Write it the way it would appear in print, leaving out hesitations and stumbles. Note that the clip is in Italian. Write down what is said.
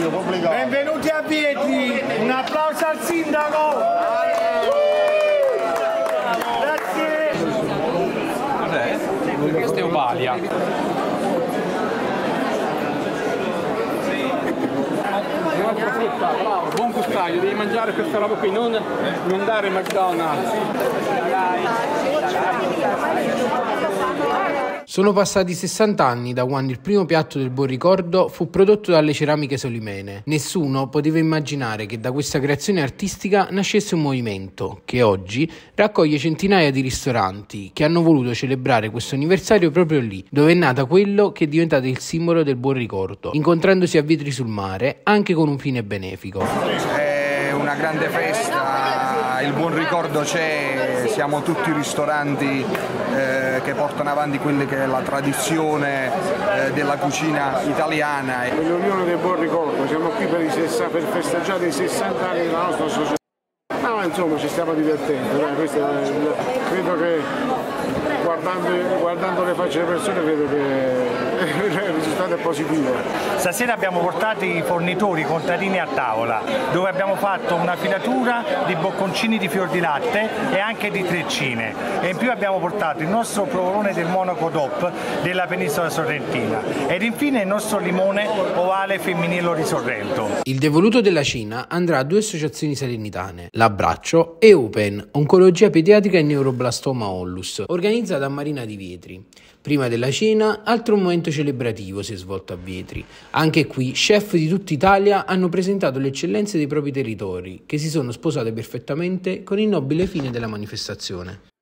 Benvenuti a Vietri, un applauso al sindaco. Grazie. Cos'è? Questa è Ovalia. Un'altra frutta, bravo, buon gustaio, devi mangiare questa roba qui, non andare a McDonald's. Sono passati 60 anni da quando il primo piatto del buon ricordo fu prodotto dalle ceramiche solimene. Nessuno poteva immaginare che da questa creazione artistica nascesse un movimento che oggi raccoglie centinaia di ristoranti che hanno voluto celebrare questo anniversario proprio lì, dove è nata quello che è diventato il simbolo del buon ricordo, incontrandosi a Vietri sul Mare anche con un fine benefico. È una grande festa, il buon ricordo c'è, siamo tutti ristoranti che portano avanti quella che è la tradizione della cucina italiana. L'Unione del Buon Ricordo, siamo qui per festeggiare i 60 anni della nostra società. No, insomma ci stiamo divertendo, credo che guardando le facce delle persone credo che il risultato è positivo. Stasera abbiamo portato i fornitori, i contadini a tavola, dove abbiamo fatto una filatura di bocconcini di fior di latte e anche di treccine, e in più abbiamo portato il nostro provolone del Monaco DOP della penisola sorrentina ed infine il nostro limone ovale femminile di Sorrento. Il devoluto della cena andrà a 2 associazioni salernitane, l'Abbraccio e Open, Oncologia Pediatrica e Neuroblastoma Ollus, organizzata a Marina di Vietri. Prima della cena, altro momento celebrativo si è svolto a Vietri. Anche qui, chef di tutta Italia hanno presentato le eccellenze dei propri territori, che si sono sposate perfettamente con il nobile fine della manifestazione.